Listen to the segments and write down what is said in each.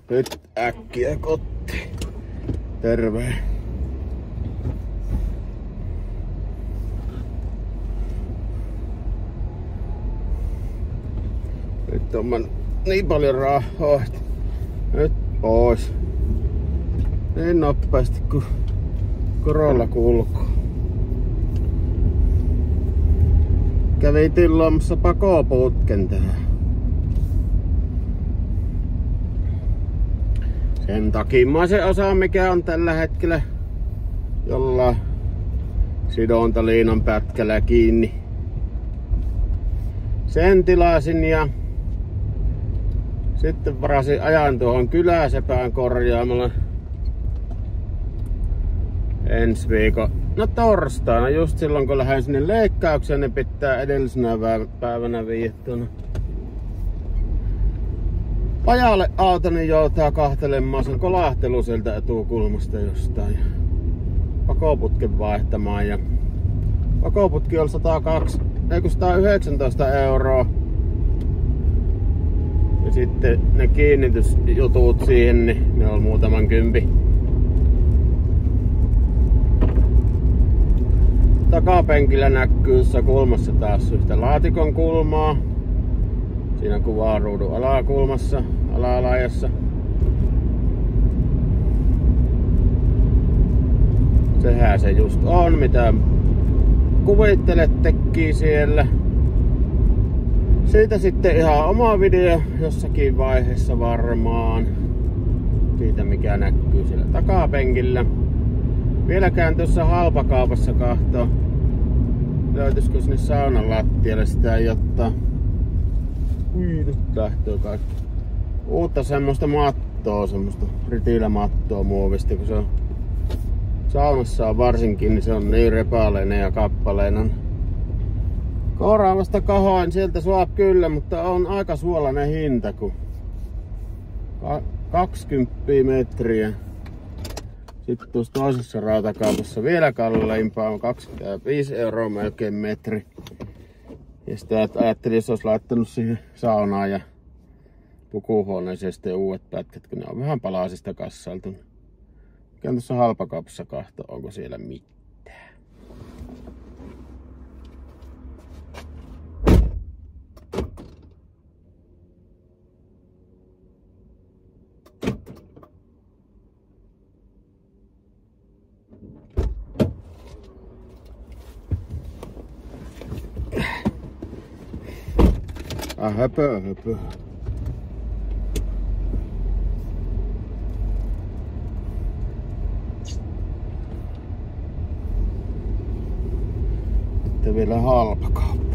Nyt äkkiä kotiin. Terve. Nyt on niin paljon rahaa. Nyt pois. Niin nopeasti kuin korolla kulkuu. Kävin tilaamassa pakoputken tähän. Sen takimmaisen osa, mikä on tällä hetkellä jollain sidontaliinan pätkällä kiinni. Sen tilasin ja sitten varasin ajan tuohon Kyläsepään korjaamalla ensi viikon. No torstaina, just silloin kun lähden sinne leikkaukseen, ne pitää edellisenä päivänä viedä tuonne pajalle auto, niin joutaa kahtelemaan sen kolahtelu sieltä etukulmasta jostain. Ja pakoputken vaihtamaan. Ja pakoputki on 119 €. Ja sitten ne kiinnitysjutut siihen, niin ne on muutaman kympi. Takapenkillä näkyy kulmassa taas yhtä laatikon kulmaa. Siinä kuvaruudun alakulmassa, alalaajassa. Sehän se just on, mitä kuvittelettekin siellä. Siitä sitten ihan oma video jossakin vaiheessa varmaan. Siitä mikä näkyy siellä takapenkillä. Vieläkään tuossa halpakaupassa kahtoo. Löytyisikö sinne saunan lattialle sitä jotta. Nyt lähtee kaikki. Uutta semmoista mattoa, semmoista ritilämattoa muovista, kun se on saunassa on varsinkin, niin se on niin repaleinen ja kappaleinen. Koraavasta kahoin sieltä suop kyllä, mutta on aika suolainen hinta, kun 20 metriä. Sitten tuossa toisessa rautakaupassa vielä kalleimpaa on 25 € melkein metri. Ja sitä ajattelin, jos olisi laittanut siihen saunaan ja pukuhuoneeseen sitten uudet pätkät, kun ne on vähän palasista kassailtu. Käyn tuossa halpakaupassa kahto, onko siellä mitään. Höpö. Sitten vielä halpakauppa.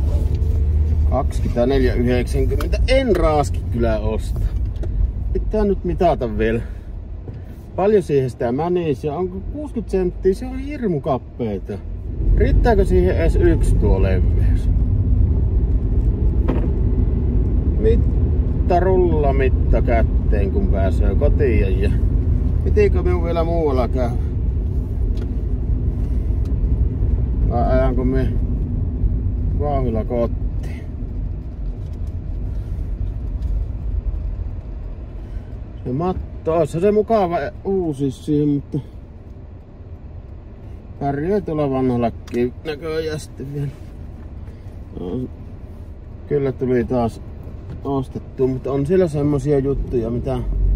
24,90. En raaski kyllä osta. Pitää nyt mitata vielä. Paljon siihen sitä mänisi ja onko 60 senttiä? Se on hirmu kappeita. Riittääkö siihen edes yksi tuo leveys? Mitta kätteen kun pääsee kotiin ja pitikö minun vielä muualla käydä? Vai ajanko me vauhdilla kotiin? Se matto, olisi se mukava uusi siihen, mutta pärjää tuolla vanhallakin näköjään sitten vielä. No, kyllä tuli taas ostettu, mutta on siellä semmosia juttuja, mitä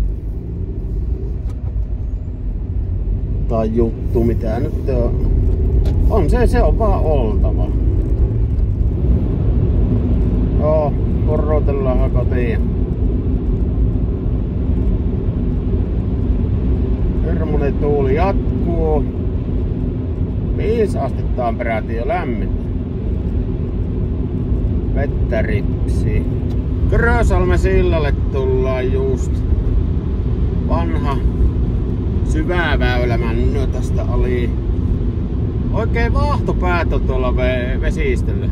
tai juttu, mitä nyt on se on vaan oltava. Joo, korrotellaan kotiin. Hirmuinen tuuli jatkuu. 5 astetta on peräti jo lämmintä. Vettä ripsii. Körösalmen sillalle tullaan just. Vanha syvä väylä männö tästä oli. Oikein vaahtopäät on tuolla vesistöllä.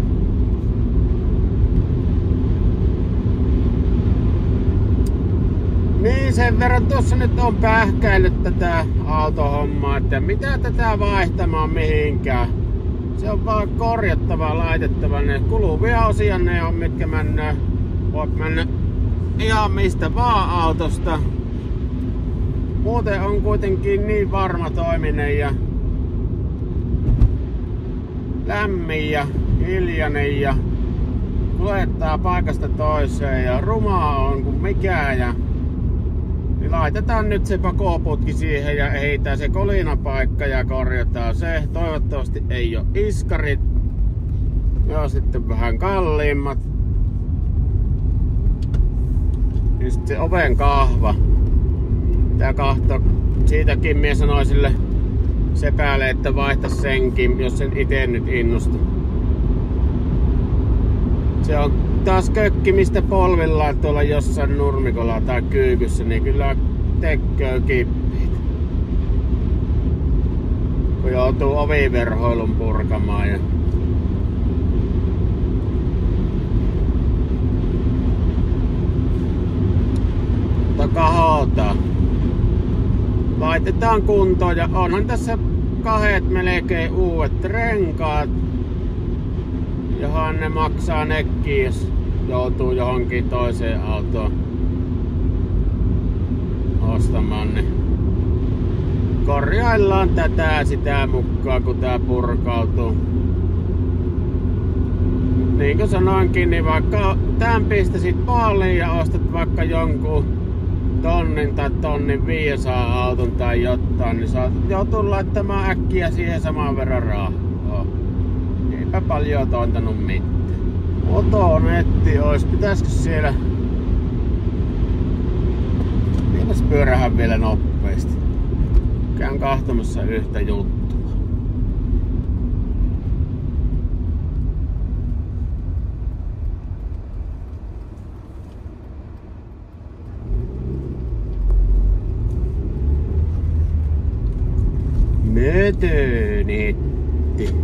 Niin sen verran tuossa nyt on pähkäillyt tätä autohommaa, että mitä tätä vaihtamaan mihinkään. Se on vaan korjattava, laitettava. Ne kuluvia osia ne on, mitkä mennään. Voit mennä ihan mistä vaan autosta. Muuten on kuitenkin niin varma toiminen ja lämmin ja hiljainen ja kuljettaa paikasta toiseen ja rumaa on kuin mikään. Ja niin laitetaan nyt se pakoputki siihen ja ehditään se kolinapaikka ja korjataan se. Toivottavasti ei ole iskarit. Ne on sitten vähän kalliimmat. Ja sitten se oven kahva. Tää kahto, siitäkin mies sanoi sille sepäälle, että vaihtaisi senkin, jos sen ite nyt innostu. Se on taas kökkimistä polvillaan tuolla jossain nurmikolla tai kyykyssä, niin kyllä tekköö kippiitä. Kun joutuu oviverhoilun purkamaan. Ja kahota. Laitetaan kuntoon ja onhan tässä kahdet melkein uudet renkaat. Johan ne maksaa nekin, jos joutuu johonkin toiseen autoon ostamaan. Niin korjaillaan tätä sitä mukaan, kun tää purkautuu. Niin kuin sanoinkin, niin vaikka tämän pistäsit paaliin ja ostat vaikka jonkun tonnin tai 1,500 auton tai jotain, niin saat joutua laittamaan äkkiä siihen saman verran rahaa. Eipä paljon tointanut mitään. Motonetti ois, pitäisikö siellä... Pitäis pyörähän vielä nopeasti. Käyn kahtomassa yhtä juttua. Mötönetti.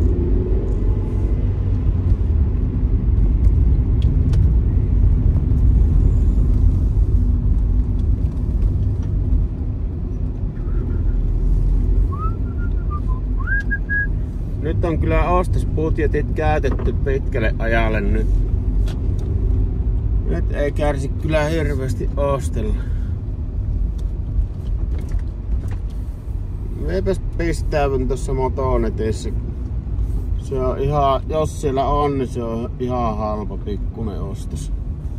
Nyt on kyllä ostosbudjetit käytetty pitkälle ajalle nyt. Nyt ei kärsi kyllä hirveästi ostella. Eipäs pistävän tuossa Motonetissä. Se on ihan, jos siellä on, niin se on ihan halpa pikkunen ostos.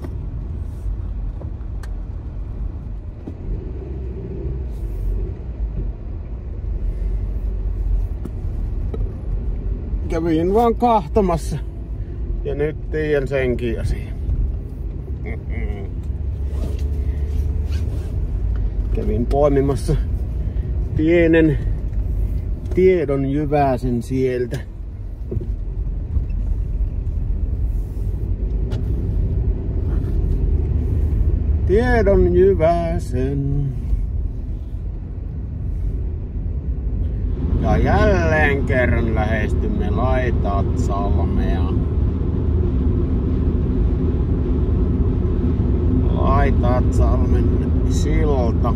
Kävin vaan kahtomassa ja nyt tiedän senkin asian. Kävin poimimassa pienen tiedon jyväsen sieltä. Tiedon jyväsen. Ja jälleen kerran lähestymme Laitaatsalmea. Laitaatsalmen silta.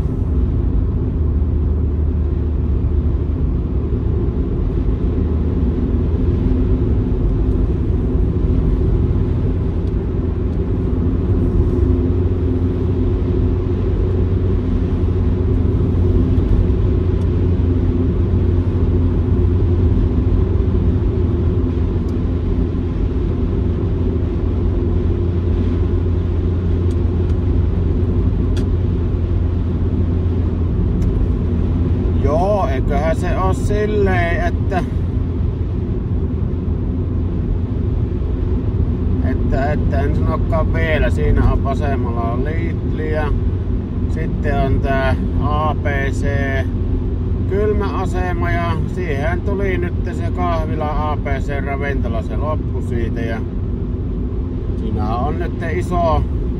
Eiköhän se oo silleen, että en sanokaan vielä. Siinä on vasemmalla on Lidliä. Sitten on tää ABC kylmäasema ja siihen tuli nyt se kahvila ABC ravintola, se loppu siitä. Ja siinä on nyt iso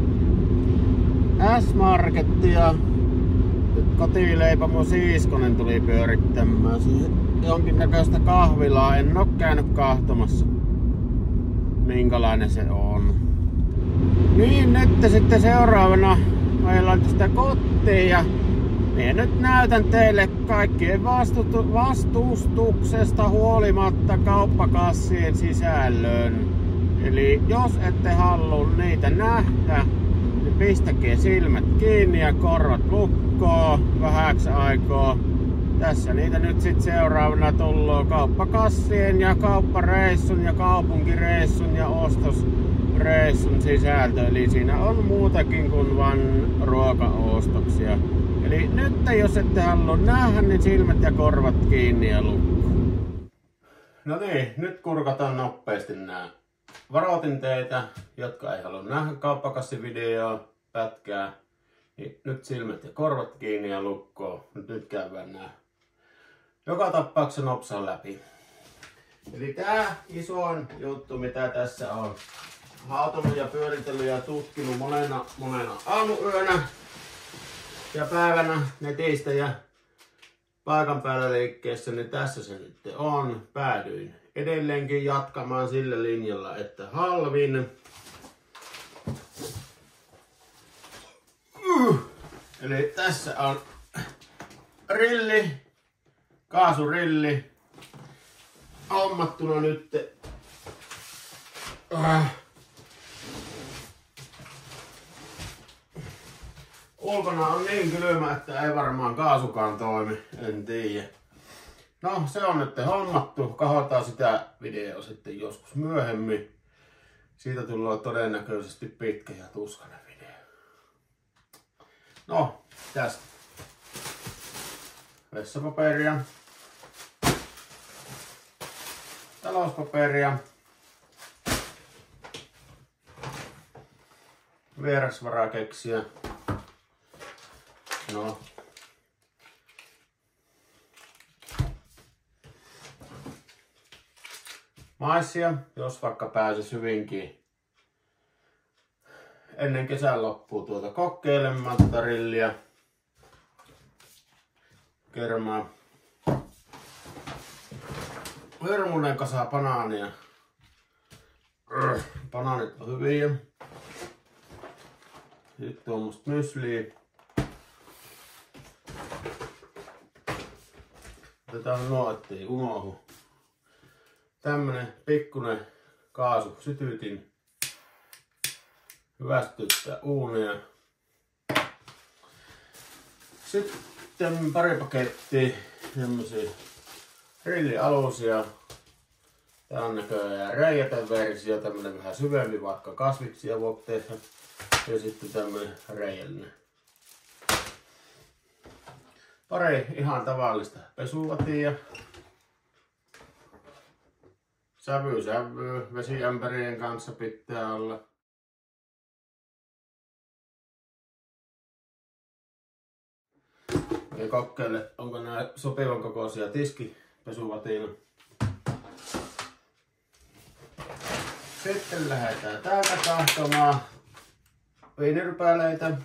S-marketti ja kotileipomo Siiskonen tuli pyörittämään siihen jonkinnäköistä kahvilaa. En oo käynyt kahtomassa minkälainen se on. Niin nyt sitten seuraavana ajellaan tästä kotiin ja minä nyt näytän teille kaikkien vastustuksesta huolimatta kauppakassien sisällön. Eli jos ette halua niitä nähdä, niin pistäkää silmät kiinni ja korvat lukkoon vähäksi aikaa. Tässä niitä nyt sit seuraavana tulloo kauppakassien ja kauppareissun ja kaupunkireissun ja ostosreissun sisältö. Eli siinä on muutakin kuin vain ruokaostoksia. Eli nyt jos ette halua nähdä, niin silmät ja korvat kiinni ja lukko. No niin, nyt kurkataan nopeasti nää. Varoitin teitä, jotka ei halua nähdä kauppakassivideoa, pätkää. Niin nyt silmät ja korvat kiinni ja lukkoon. Nyt käydään nää joka tapauksessa nopsaan läpi. Eli tää isoin juttu mitä tässä on hautonut ja pyöritellyt ja tutkinut monena aamuyönä ja päivänä netistä ja paikan päällä liikkeessä, niin tässä se nyt on. Päädyin edelleenkin jatkamaan sillä linjalla, että halvin. Eli tässä on rilli, kaasurilli, hommattuna nyt. Ulkona on niin kylmä, että ei varmaan kaasukaan toimi, en tiedä. No se on nyt hommattu, katsotaan sitä videoa sitten joskus myöhemmin. Siitä tulee todennäköisesti pitkä ja tuskainen video. No, tästä. Vessapaperia. Talouspaperia. Vierasvarakeksiä. No. Maissia, jos vaikka pääsis hyvinkin ennen kesän loppua kokeilemaan tätä rilliä. Kermaa. Hirmuinen kasa banaania. Banaanit on hyviä. Sitten tuommoista mysliä. Otetaan nuo, ettei unohdu. Tämmönen pikkunen kaasusytytin. Hyvästyttää uunia. Sitten pari pakettia semmosia grillialusia. Tää on näköjään reiätön versio, tämmönen vähän syvempi, vaikka kasviksia voi tehdä. Ja sitten tämmönen reiällinen. Pari ihan tavallista pesuvatia. Sävy vesiämpärien kanssa pitää olla. Ja kokeile, onko nämä sopivan kokoisia tiskipesuvatina. Sitten lähdetään täältä kahtomaan viinirypäleitä,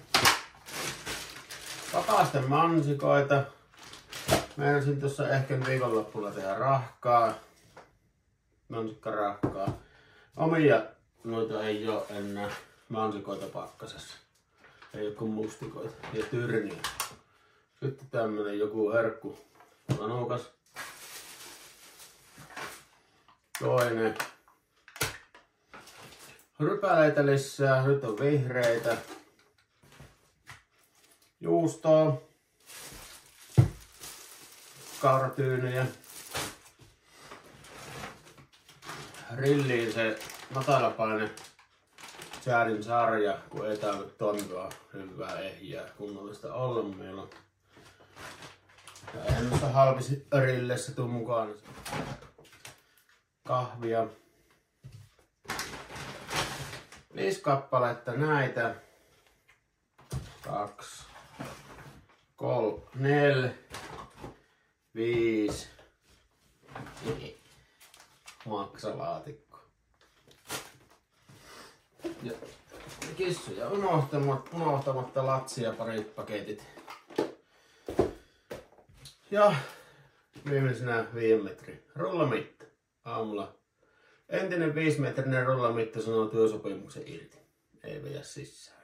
pakasten mansikoita. Meinasin tuossa ehkä viikonloppuna tehdä rahkaa, mansikkarahkaa. Omia noita ei oo enää mansikoita pakkasessa. Ei oo kuin mustikoita ja tyrniä. Sitten tämmönen joku herkku manukas. Toinen. Rypäleitä lisää, nyt on vihreitä. Juustoa. Kauratyynyjä. Rilliin se matalapaine säädin sarja, kun ei tarvitse tontoa hyvää ehjää kunnollista olla meillä. Ja en noista halvisi rilleissä tuu mukaan. Kahvia. 5 kappaletta näitä. 2, 3, 4, 5. Maksalaatikko. Ja kissuja unohtamatta latsia parit paketit. Ja viimeisenä 5 metrin rullamitta aamulla. Entinen 5-metrinen rullamitta sanoo työsopimuksen irti. Ei vedä sisään.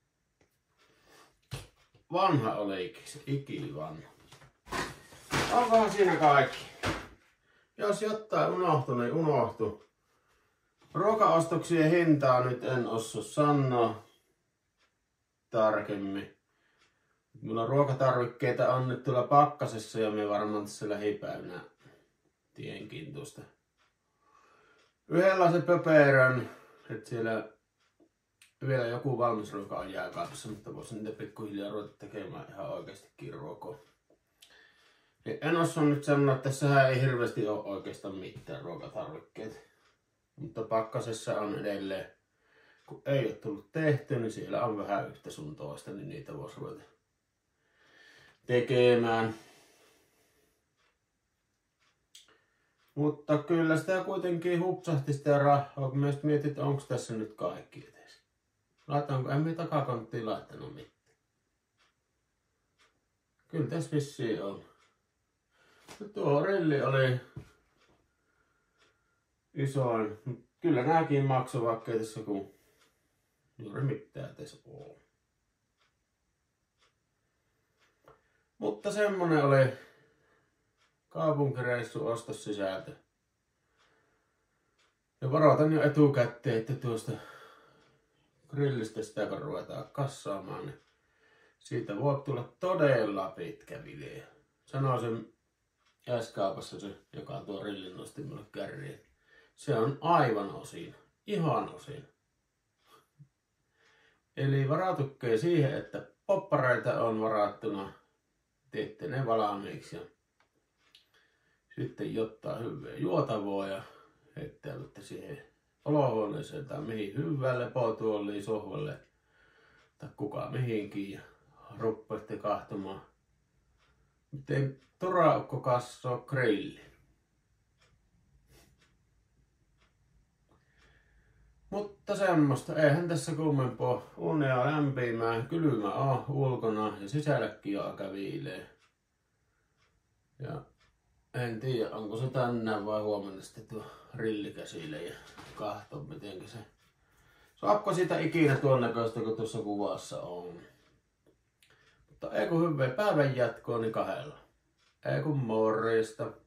Vanha oli ikivanha. Onkohan siinä kaikki? Jos jotain unohtui, niin unohtui. Ruokaostoksien hintaa nyt en osaa sanoa. tarkemmin. Mulla ruokatarvikkeita on nyt tuolla pakkasessa ja me varmaan tässä lähipäivänä tienkin tuosta yhdenlaisen pöperön, että siellä vielä joku valmis ruoka on jääkaapissa, mutta voisin niitä pikkuhiljaa ruveta tekemään ihan oikeastikin ruokaa. En osaa nyt sanoa, että tässähän ei hirveästi ole oikeastaan mitään ruokatarvikkeita. Mutta pakkasessa on edelleen, kun ei ole tullut tehty, niin siellä on vähän yhtä sun toista, niin niitä voisi ruveta tekemään. Mutta kyllä sitä kuitenkin hupsahti sitä rahaa, kun myös mietit, että onko tässä nyt kaikki edes. Laitaanko, en minä takakonttiin laittanut mitään. Kyllä tässä vissiin on. No tuo rilli oli isoin. Kyllä nääkin maksoi, vaikka ei tässä kun juuri mitään tässä ole. Mutta semmonen oli kaupunkireissu ostossisältö. Ja varoitan jo etukäteen, että tuosta grillistä sitä kun ruvetaan kassaamaan, niin siitä voi tulla todella pitkä video. Sanoisin S-kaupassa se, joka tuo rillin nosti mulle kärriin. Se on aivan osin, ihan osin. Eli varautukkeen siihen, että poppareita on varattuna. Teette ne valmiiksi ja sitten jotain hyvää juotavaa ja heittäydytte siihen olohuoneeseen tai mihin hyvään lepotuoliin, sohvalle tai kuka mihinkin ja ruppeatte kahtomaan, miten toraukko kassoo grilli. Mutta semmoista, eihän tässä kummempaa. Unea lämpimää, kylmä on ulkona ja sisälläkin on aika viileä. Ja en tiedä, onko se tänään vai huomenna sitten tuo rilli käsille ja kahto mitenkä se. Saapko siitä ikinä tuon näköistä, kun tuossa kuvassa on. Mutta ei kun hyvää päivän jatkoa, niin kahdella. Ei kun morjesta.